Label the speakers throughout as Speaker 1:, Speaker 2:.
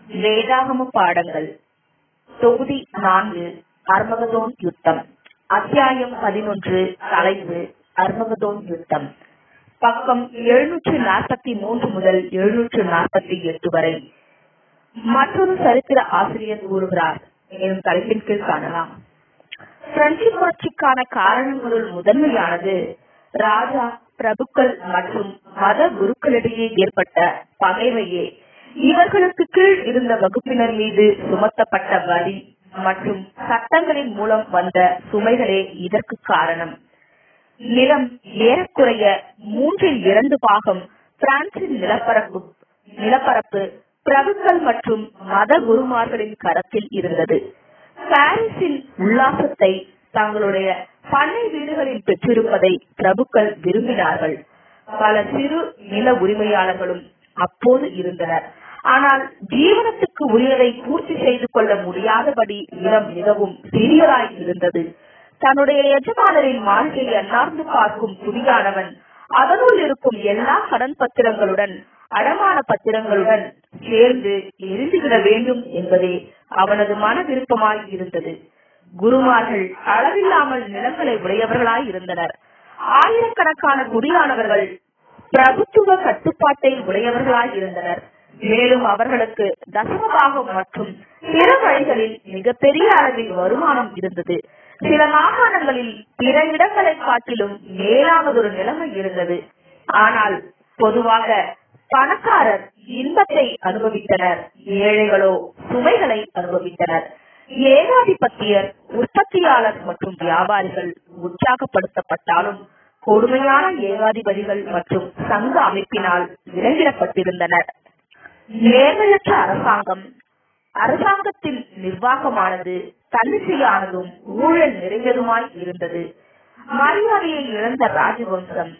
Speaker 1: வேதாகம பாடங்கள் தொகுதி 4 அர்மகதோன் யுத்தம். அத்தியாயம் 11. தலைப்பு அர்மகதோன் யுத்தம். பக்கம் 743 முதல் 748 வரை. மற்றொரு சரித்திர ஆசிரியர் கூறுகிறார் எனும் தலைப்பின் கீழ் காணலாம். பிரெஞ்சு புரட்சிக்கான காரணங்களுள் முதன்மையானது ராஜா, பிரபுக்கள் மற்றும் மத குருக்களிடையே ஏற்பட்ட பகைவையே. இவர்களுக்கு கீழ் இருந்த வகுப்பினர் மீது சுமத்தப்பட்ட வரி மற்றும் சட்டங்களின் மூலம் வந்த சுமைகளே இதற்கு காரணம். நிலம் ஏறக்குறைய 3/2 பிரான்சின் நிலப்பரப்பு பிரபுக்கள் மற்றும் மத குருமார்களின் கரத்தில் இருந்தது. பாரிஸின் உல்லாசத்தை தங்களுடைய பண்ணை வீடுகளில் பெற்றிருப்பதை பிரபுக்கள் விரும்பினார்கள். பல சிறு நில உரிமையாளர்களும் அப்போது இருந்தனர். ஆனால் ஜீவனத்துக்கு உரியதை பூர்த்தி செய்து கொள்ள முடியாதபடி நிலம் மிகவும் சிறியதாய் இருந்தது. தன்னுடைய எஜமானரின் மாளிகையை அன்னார்ந்து பார்க்கும் குடியானவன் அதனுள் இருக்கும் எல்லா கடன் பத்திரங்களுடன் அடமான பத்திரங்களுடன் சேர்ந்து எரிந்துவிட வேண்டும் என்பதே அவனது மன விருப்பமாய் இருந்தது. குருமார்கள் அளவில்லாமல் நிலங்களை உடையவர்களாய் இருந்தனர். ஆயிரக்கணக்கான குடியானவர்கள் பிரபுத்துவ கட்டுப்பாட்டை உடையவர்களாய் இருந்தனர். மேலும் அவர்களுக்கு தசமபாகம் மற்றும் பிற வழிகளில் மிகப்பெரிய அளவில் வருமானம் இருந்தது. சில மாகாணங்களில் பிற இடங்களை காட்டிலும் மேலானதொரு நிலைமை இருந்தது. ஆனால் பொதுவாக பணக்காரர் இன்பத்தை அனுபவித்தனர், ஏழைகளோ சுமைகளை அனுபவித்தனர். ஏகாதிபத்தியர், உற்பத்தியாளர் மற்றும் வியாபாரிகள் உற்சாகப்படுத்தப்பட்டாலும் கொடுமையான ஏகாதிபதிகள் மற்றும் சங்க அமைப்பினால் விலங்கிடப்பட்டிருந்தனர். நேர்மையற்ற அரசாங்கத்தின் நிர்வாகமானது தன்னிச்சையானதும் ஊழல் நிறைந்ததுமாய் இருந்தது. மரியாதையை இழந்த ராஜவம்சம்,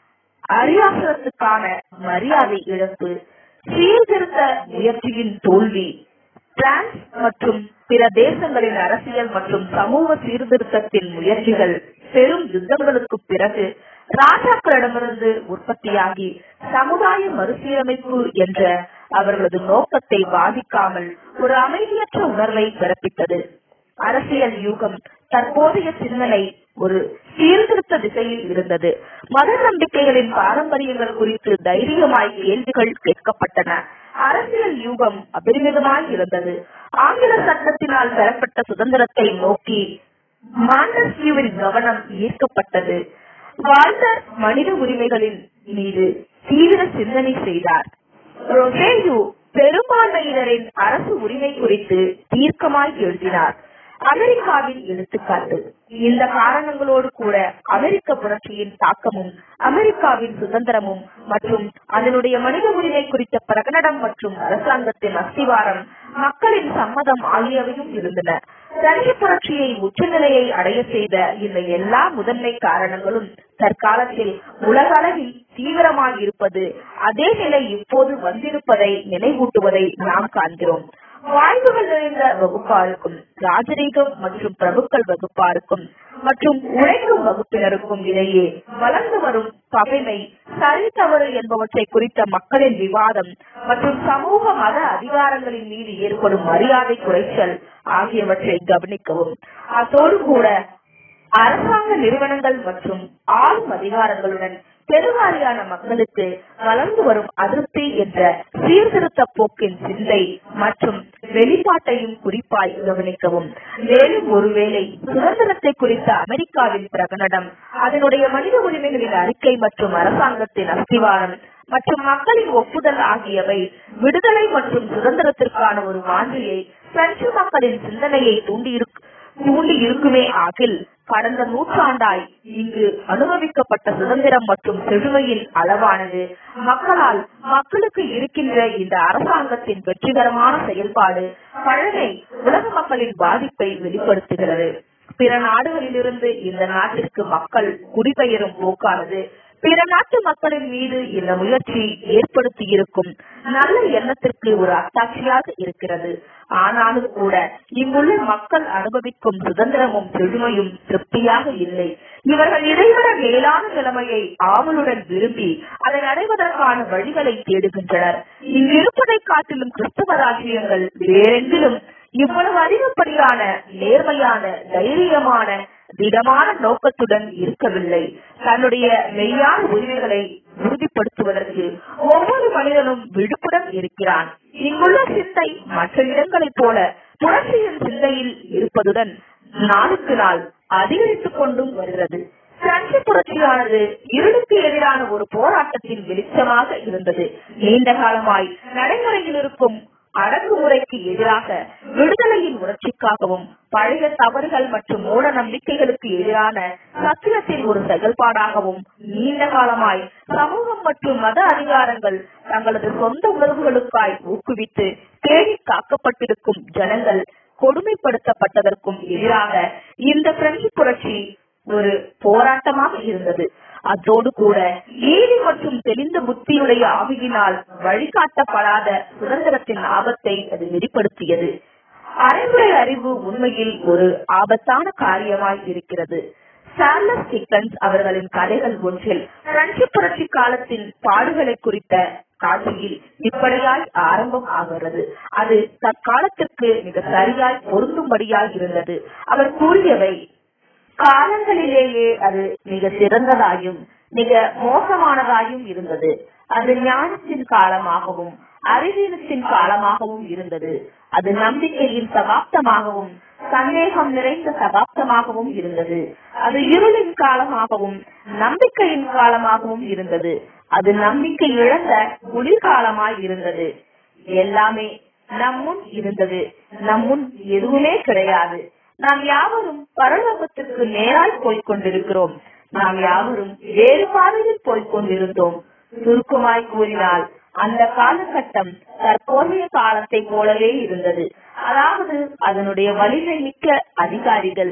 Speaker 1: அரியாசனத்துக்கான மரியாதை இழப்பு, சீர்திருத்த முயற்சியின் தோல்வி, பிரான்ஸ் மற்றும் பிற தேசங்களின் அரசியல் மற்றும் சமூக சீர்திருத்தத்தின் முயற்சிகள் பெரும் யுத்தங்களுக்கு பிறகு ராஜாக்களிடமிருந்து உற்பத்தியாகி சமுதாய மறுசீரமைப்பு என்ற அவர்களது நோக்கத்தை பாதிக்காமல் ஒரு அமைதியற்ற உணர்வை பிறப்பித்தது. அரசியல் யூகம் தற்போதைய சிந்தனை ஒரு சீர்திருத்த திசையில் இருந்தது. மத நம்பிக்கைகளின் பாரம்பரியங்கள் குறித்து தைரியமாய் கேள்விகள் கேட்கப்பட்டன. அரசியல் யூகம் அபரிமிதமாய் இருந்தது. ஆங்கில சட்டத்தினால் பெறப்பட்ட சுதந்திரத்தை நோக்கி மாண்டஸ்கியூவின் கவனம் ஈர்க்கப்பட்டது. வால்டர் மனித உரிமைகளின் மீது தீவிர சிந்தனை செய்தார். ரொசேயு பெரும்பான்மையினரின் அரசு உரிமை குறித்து தீர்க்கமாய் எழுதினார். அமெரிக்காவின் எடுத்துக்காட்டு. இந்த காரணங்களோடு கூட அமெரிக்க புரட்சியின் தாக்கமும் அமெரிக்காவின் சுதந்திரமும் மற்றும் அதனுடைய மனித உரிமை குறித்த பிரகடனம் மற்றும் அரசாங்கத்தின் அஸ்திவாரம், மக்களின் சம்மதம் ஆகியவையும் இருந்தன. பிரெஞ்சு புரட்சியை உச்சநிலையை அடைய செய்த இந்த எல்லா முதன்மை காரணங்களும் தற்காலத்தில் உலக அளவில் தீவிரமாக இருப்பது அதே நிலை இப்போது வந்திருப்பதை நினைவூட்டுவதை நாம் காண்கிறோம். வாய்ப்புகள் நிறைந்த வகுப்பாருக்கும் ராஜரீகம் மற்றும் பிரபுக்கள் வகுப்பாருக்கும் மற்றும் உழைக்கும் வகுப்பினருக்கும் இடையே வளர்ந்து வரும் பகைமை, சரி தவறு என்பவற்றை குறித்த மக்களின் விவாதம் மற்றும் சமூக மத அதிகாரங்களின் மீது ஏற்படும் மரியாதை குறைச்சல் ஆகியவற்றை கவனிக்கவும். அதோடு கூட அரசாங்க நிறுவனங்கள் மற்றும் ஆளும் அதிகாரங்களுடன் பெருவாரியான மக்களுக்கு வளர்ந்து வரும் அதிருப்தி என்ற சீர்திருத்த போக்கின் சிந்தை மற்றும் வெளிப்பாட்டையும் குறிப்பாய் கவனிக்கவும். மேலும் ஒருவேளை சுதந்திரத்தை குறித்த அமெரிக்காவின் பிரகடனம், அதனுடைய மனித உரிமைகளின் அறிக்கை மற்றும் அரசாங்கத்தின் அஸ்திவாரம் மற்றும் மக்களின் ஒப்புதல் ஆகியவை விடுதலை மற்றும் சுதந்திரத்திற்கான ஒரு வாஞ்சியை பிரெஞ்சு மக்களின் சிந்தனையை தூண்டி இருக்குமே ஆகில் கடந்த நூற்றாண்டாய் இங்கு அனுபவிக்கப்பட்ட சுதந்திரம் மற்றும் செழுமையின் அளவானது மக்களுக்கு இருக்கின்ற இந்த அரசாங்கத்தின் வெற்றிகரமான செயல்பாடு பழமை உலக மக்களின் பாதிப்பை வெளிப்படுத்துகிறது. பிற நாடுகளிலிருந்து இந்த நாட்டிற்கு மக்கள் குடிபெயரும் போக்கானது பிற நாட்டு மக்களின் மீது இந்த முயற்சி ஏற்படுத்தி இருக்கும் நல்ல எண்ணத்திற்கு ஒரு அத்தாட்சியாக இருக்கிறது. ஆனாலும் கூட இங்குள்ள மக்கள் அனுபவிக்கும் சுதந்திரமும் செழுமையும் திருப்தியாக இல்லை. இவர்கள் இதைவிட மேலான நிலைமையை ஆவலுடன் விரும்பி அதை அடைவதற்கான வழிகளை தேடுகின்றனர். இங்கிருப்பதை காட்டிலும் கிறிஸ்தவ ராஜ்யங்கள் வேறெங்கிலும் இவ்வளவு அதிகப்படியான நேர்மையான தைரியமான திடமான நோக்கத்துடன் இருக்கவில்லை. தன்னுடைய மெய்யான உரிமைகளை உறுதிப்படுத்துவதற்கு ஒவ்வொரு மனிதனும் விழுப்புடன் இருக்கிறான். இங்குள்ள சிந்தை மற்ற இடங்களைப் போல புரட்சியின் சிந்தையில் இருப்பதுடன் நாளுக்கு நாள் அதிகரித்துக் கொண்டும் வருகிறது. பிரெஞ்சு புரட்சியானது இருளுக்கு எதிரான ஒரு போராட்டத்தின் வெளிச்சமாக இருந்தது. நீண்ட காலமாய் நடைமுறையில் இருக்கும் அடக்குமுறைக்கு எதிராக விடுதலையின் உணர்ச்சிக்காகவும் பழைய தவறுகள் மற்றும் மூட நம்பிக்கைகளுக்கு எதிரான சத்தியத்தின் ஒரு செயல்பாடாகவும் நீண்ட காலமாய் சமூகம் மற்றும் மத அதிகாரங்கள் தங்களது சொந்த உணர்வுகளுக்காய் ஊக்குவித்து தேடி காக்கப்பட்டிருக்கும் ஜனங்கள் கொடுமைப்படுத்தப்பட்டதற்கும் எதிராக இந்த பிரெஞ்சு புரட்சி ஒரு போராட்டமாக இருந்தது. அதோடு கூட நீதி மற்றும் தெளிந்த புத்தியுடைய ஆவியினால் வழிகாட்டப்படாத சுதந்திரத்தின் ஆபத்தை அது வெளிப்படுத்தியது. அரைமுறை அறிவு உண்மையில் ஒரு ஆபத்தான காரியமாய் இருக்கிறது. சார்லஸ் டிக்கன்ஸ் அவர்களின் கதைகள் ஒன்றில் பிரெஞ்சு புரட்சி காலத்தின் பாடுகளை குறித்த காட்சியில் இப்படியாய் ஆரம்பம் ஆகிறது. அது தற்காலத்திற்கு மிக சரியாய் பொருந்தும்படியாய் இருந்தது. அவர் கூறியவை, காலங்களிலேயே அது மிக சிறந்ததாயும் மிக மோசமானதாயும் இருந்தது. அது ஞானத்தின் காலமாகவும் அறிவீனத்தின் காலமாகவும் இருந்தது. அது நம்பிக்கையின் சகாப்தமாகவும் சந்தேகம் நிறைந்த சகாப்தமாகவும் இருந்தது. அது இருளின் காலமாகவும் நம்பிக்கையின் காலமாகவும் இருந்தது. அது நம்பிக்கை இழந்த குளிர்காலமாய் இருந்தது. எல்லாமே நம்முன் இருந்தது. நம்முன் எதுவுமே கிடையாது. நாம் யாவரும் பரலோகத்துக்கு நேராய் போய்கொண்டிருக்கிறோம். நாம் யாவரும் வேறு பாதையில் போய்கொண்டிருந்தோம். சுருக்கமாய் கூறினால் அந்த காலகட்டம் தற்போதைய காலத்தை போலவே இருந்தது. அதாவது அதனுடைய வலிமை மிக்க அதிகாரிகள்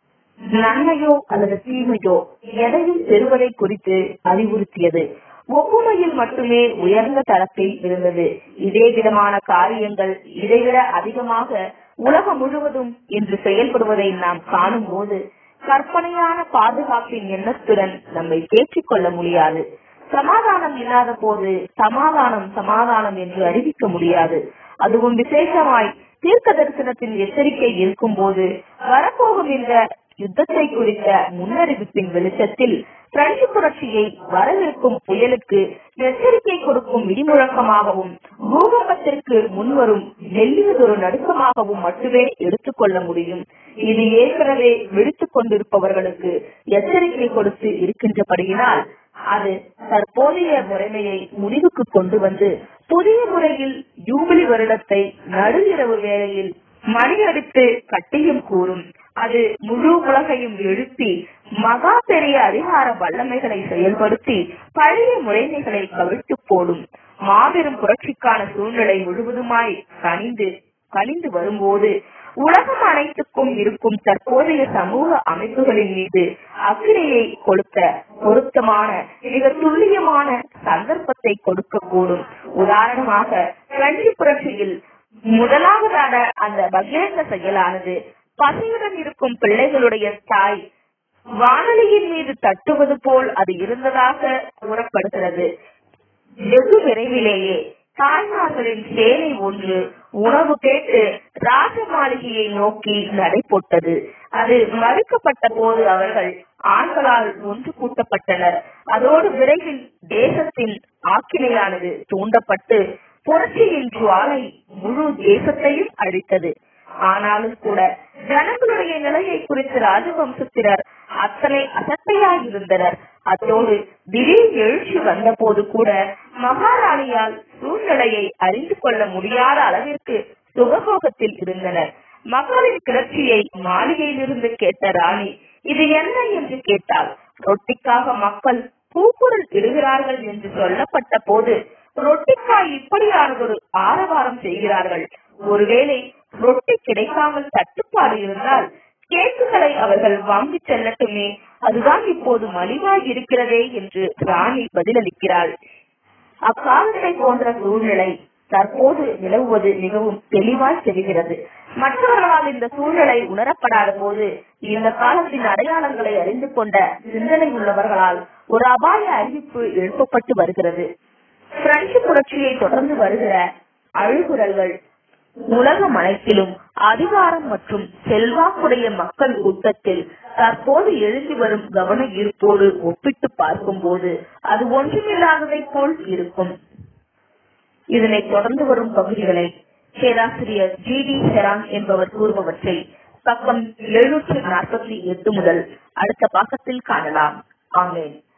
Speaker 1: நன்மையோ அல்லது தீமையோ எதையும் பெறுவதை குறித்து அறிவுறுத்தியது. ஒப்புமையில் மட்டுமே உயர்ந்த தரத்தில் இருந்தது. இதே விதமான காரியங்கள் இதைவிட அதிகமாக உலகம் முழுவதும் இன்று செயல்படுவதை நாம் காணும் போது கற்பனையான பாதுகாப்பின் எண்ணத்துடன் நம்மை தேற்றிக் கொள்ள முடியாது. சமாதானம் இல்லாத போது சமாதானம் என்று அறிவிக்க முடியாது. அதுவும் விசேஷமாய் தீர்க்க தரிசனத்தின் எச்சரிக்கை இருக்கும் போது வரப்போகும் இந்த யுத்தத்தை குறித்த முன்னறிவிப்பின் வெளிச்சத்தில் பிரெஞ்சு புரட்சியை வரவிருக்கும் புயலுக்கு எச்சரிக்கை கொடுக்கும் விதிமுழக்கமாகவும் பூகம்பத்திற்கு முன்வரும் மெல்லியதொரு நடுக்கமாகவும் மட்டுமே எடுத்துக்கொள்ள முடியும். இது ஏற்கனவே விழித்துக் கொண்டிருப்பவர்களுக்கு எச்சரிக்கை கொடுத்து இருக்கின்றபடியினால் அது தற்போதைய முறைமையை முடிவுக்கு கொண்டு வந்து புதிய முறையில் யூபிலி வருடத்தை நடு இரவு வேளையில் மணியடித்து கட்டியும் கூறும். அது முழு உலகையும் எழுப்பி மகா பெரிய அதிகார வல்லமைகளை செயல்படுத்தி பழைய முறைமைகளை கவிழ்த்து போடும். மாபெரும் புரட்சிக்கான சூழ்நிலை முழுவதுமாய் கனிந்து வரும்போது உலகம் அனைத்துக்கும் இருக்கும் தற்போதைய சமூக அமைப்புகளின் மீது அக்கிரையை கொடுக்க பொருத்தமான மிக துல்லியமான சந்தர்ப்பத்தை கொடுக்க கூடும். உதாரணமாக பிரெஞ்சு புரட்சியில் முதலாவதான அந்த பகிரங்க செயலானது பசியுடன் இருக்கும் பிள்ளைகளுடைய தாய் வானொலியின் மீது தட்டுவது போல் அது இருந்ததாக கூறப்படுகிறது. வெகு விரைவிலேயே தாய்மார்களின் சேனை ஒன்று உணவு கேட்டு ராஜ மாளிகையை நோக்கி நடைபோட்டது. அது மறுக்கப்பட்ட போது அவர்கள் ஆண்களால் ஒன்று கூட்டப்பட்டனர். அதோடு விரைவில் தேசத்தின் ஆக்கினையானது தூண்டப்பட்டு புரட்சியின் ஜுவாலை முழு தேசத்தையும் அழித்தது. ஆனாலும் கூட ஜனங்களுடைய நிலையை குறித்து ராஜவம்சத்தினர் அத்தனை அசட்டையாயிருந்தனர். அத்தோடு திடீர் எழுச்சி வந்த போது கூட மகாராணியால் சூழ்நிலையை அறிந்து கொள்ள முடியாத அளவிற்கு சுகபோகத்தில் இருந்தனர். மக்களின் கிளர்ச்சியை மாளிகையிலிருந்து கேட்ட ராணி இது என்ன என்று கேட்டால், ரொட்டிக்காக மக்கள் கூக்குரல் இடுகிறார்கள் என்று சொல்லப்பட்ட போது ரொட்டிக்காய் இப்படியானதொரு ஆரவாரம் செய்கிறார்கள். ஒருவேளை ரொட்டி கிடைக்காமல் தட்டுப்பாடு இருந்தால் கேக்குகளை அவர்கள் வாங்கி செல்லட்டுமே, அதுதான் இப்போது மலிவாய் இருக்கிறதே என்று ராணி பதிலளிக்கிறாள். அக்காலத்தை போன்ற சூழ்நிலை தற்போது நிலவுவது மிகவும் தெளிவாய் தெரிகிறது. மற்றவர்களால் இந்த சூழ்நிலை உணரப்படாத போது இந்த காலத்தின் அடையாளங்களை அறிந்து கொண்ட சிந்தனை உள்ளவர்களால் ஒரு அபாய அறிவிப்பு எழுப்பப்பட்டு வருகிறது. பிரெஞ்சு புரட்சியை தொடர்ந்து வருகிற அழுகுரல்கள் உலகம் அனைத்திலும் அதிகாரம் மற்றும் செல்வாக்குடைய மக்கள் கூட்டத்தில் தற்போது எழுதி வரும் கவன ஈர்ப்போடு ஒப்பிட்டு பார்க்கும் போது அது ஒன்றுமில்லாததை போல் இருக்கும். இதனை தொடர்ந்து வரும் பகுதிகளை பேராசிரியர் ஜி.டி. ஹெரான் என்பவர் கூறுபவற்றை பக்கம் 748 முதல் அடுத்த பக்கத்தில் காணலாம். ஆமென்.